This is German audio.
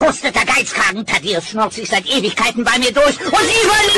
Husteter Geizkragen, Thaddeus schnurrt sich seit Ewigkeiten bei mir durch und Sie überleben!